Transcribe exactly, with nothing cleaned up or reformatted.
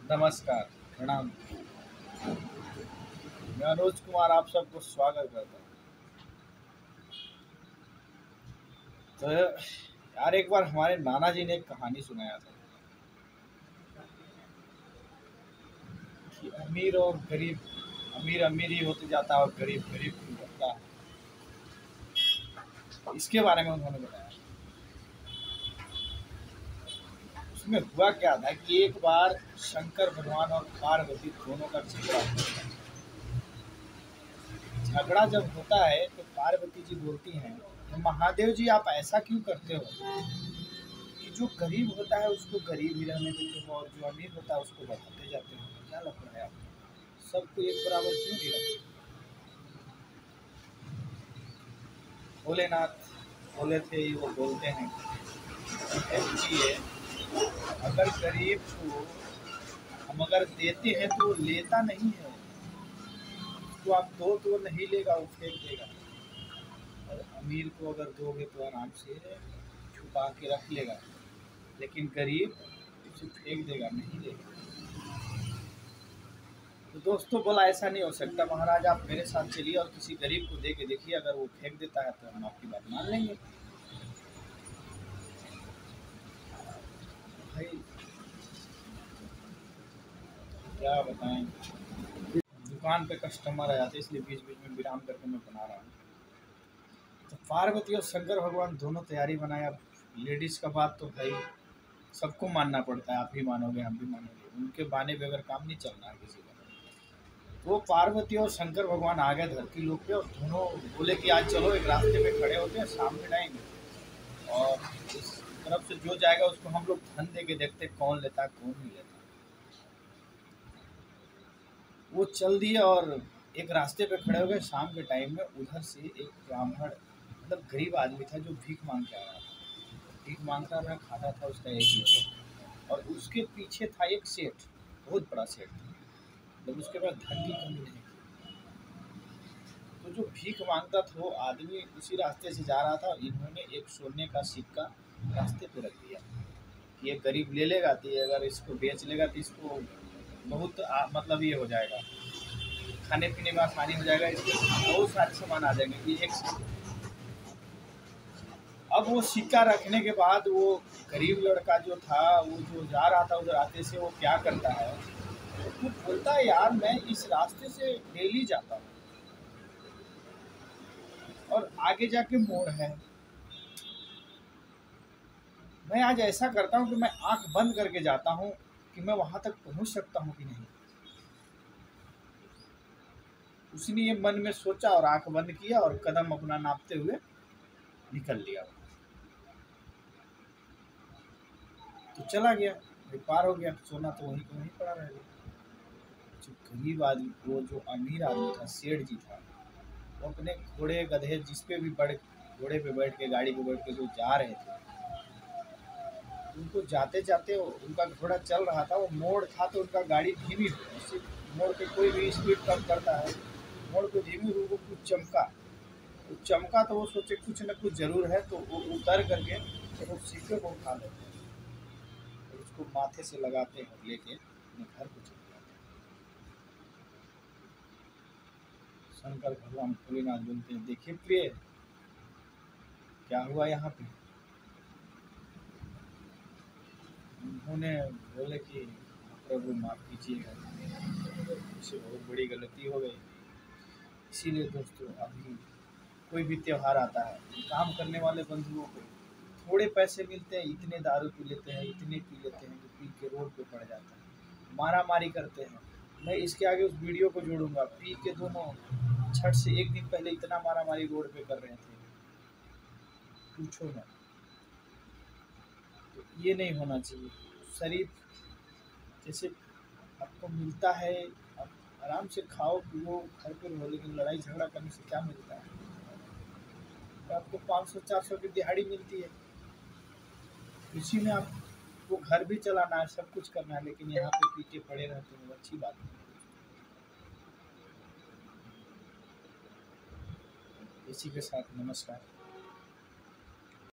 नमस्कार, प्रणाम। मैं अनुज कुमार आप सबको स्वागत करता हूँ। तो यार एक बार हमारे नाना जी ने एक कहानी सुनाया था कि अमीर और गरीब, अमीर अमीर ही होते जाता है और गरीब गरीब ही होता है। इसके बारे में उन्होंने बताया। उसमें हुआ क्या था कि एक बार शंकर भगवान और पार्वती दोनों का झगड़ा हुआ। झगड़ा जब होता है तो पार्वती जी बोलती हैं, तो महादेव जी आप ऐसा क्यों करते हो कि जो गरीब होता है उसको गरीब ही रहने देते हो और जो अमीर होता है उसको बढ़ाते जाते हो? क्या लफड़ा है आपका? सबको एक बराबर क्यों नहीं रखते? भोलेनाथ बोले थे, वो बोलते हैं कि ये अगर गरीब को हम अगर देते हैं तो वो लेता नहीं है। तो आप दो तो वो नहीं लेगा, वो फेंक देगा। और अमीर को अगर दोगे तो आराम से छुपा के रख लेगा, लेकिन गरीब उसे फेंक देगा, नहीं लेगा। तो दोस्तों बोला ऐसा नहीं हो सकता महाराज, आप मेरे साथ चलिए और किसी गरीब को दे के देखिए, अगर वो फेंक देता है तो हम आपकी बात मान लेंगे। भाई क्या बताएं, दुकान पे कस्टमर आ जाते इसलिए बीच बीच में विराम करके मैं बना रहा हूँ। तो पार्वती और शंकर भगवान दोनों तैयारी बनाए। अब लेडीज़ का बात तो भाई सबको मानना पड़ता है, आप भी मानोगे हम भी मानोगे, उनके बाने बगैर काम नहीं चलना है किसी का। वो पार्वती और शंकर भगवान आ गए धरती लोक पे और दोनों बोले कि आज चलो एक रास्ते पे खड़े होते हैं, शाम में जाएंगे और इस तरफ से जो जाएगा उसको हम लोग धन दे के देखते हैं कौन लेता है कौन नहीं लेता। वो चल दिए और एक रास्ते पे खड़े हो गए। शाम के टाइम में उधर से एक ब्राह्मण, मतलब गरीब आदमी था, जो भीख मांग के आ रहा था। भीख मांगता रहा, खाता था उसका एक ही होता, और उसके पीछे था एक सेठ, बहुत बड़ा सेठ था, मतलब उसके पास धन की कमी नहीं थी। तो जो भीख मांगता था वो आदमी उसी रास्ते से जा रहा था और इन्होंने एक सोने का सिक्का रास्ते पे रख दिया कि ये गरीब ले लेगा, तो ये अगर इसको बेच लेगा तो इसको बहुत आ, मतलब ये हो जाएगा, खाने पीने में आसानी हो जाएगा, इसके बहुत सारे सामान आ जाएंगे। ये एक अब वो सिक्का रखने के बाद वो गरीब लड़का जो था, वो जो जा रहा था उधर रास्ते से, वो क्या करता है, वो बोलता है यार मैं इस रास्ते से डेली जाता हूँ और आगे जाके मोड़ है, मैं आज ऐसा करता हूँ कि मैं आंख बंद करके जाता हूँ कि मैं वहां तक पहुंच सकता हूँ कि नहीं। उसने ये मन में सोचा और आंख बंद किया और कदम अपना नापते हुए निकल लिया, तो चला गया। पार हो गया, सोना तो वहीं को वहीं पड़ा रह गया। जो गरीब आदमी, वो जो अमीर आदमी था, सेठ जी था, वो अपने घोड़े गधे जिस पे भी बढ़ घोड़े पे बैठ के, गाड़ी पे बैठ के जो जा रहे थे, उनको जाते जाते उनका घोड़ा चल रहा था, वो मोड़ था तो उनका गाड़ी धीमी हो गई। उससे मोड़ पे कोई भी स्पीड कम करता है, मोड़ पे धीमी हुई, वो कुछ चमका, वो चमका तो वो सोचे कुछ न कुछ जरूर है, तो वो उतर करके तो वो सिक्के को उठा लेते हैं और उसको माथे से लगाते हैं, लेके अपने घर को चले जाते हैं। शंकर भगवान भोलेनाथ बोलते हैं, देखिए प्रिय क्या हुआ यहाँ पे। उन्होंने बोले कि प्रभु माफ कीजिएगा, मुझसे बहुत बड़ी गलती हो गई। इसीलिए दोस्तों अभी कोई भी त्यौहार आता है, काम करने वाले बंधुओं को थोड़े पैसे मिलते हैं, इतने दारू पी लेते हैं, इतने पी लेते हैं कि पी के रोड पे पड़ जाता है, मारा मारी करते हैं। मैं इसके आगे उस वीडियो को जोड़ूंगा, पी के दोनों छठ से एक दिन पहले इतना मारा मारी रोड पे कर रहे थे, पूछो ना। तो ये नहीं होना चाहिए। शरीफ जैसे आपको मिलता है, आप आराम से खाओ पियो घर पे रहो, लेकिन लड़ाई झगड़ा करने से क्या मिलता है? तो आपको पाँच सौ चार सौ की दिहाड़ी मिलती है, इसी में आपको घर भी चलाना है, सब कुछ करना है, लेकिन यहाँ पे पीछे पड़े रहते हैं, वो अच्छी बात नहीं है। इसी के साथ नमस्कार।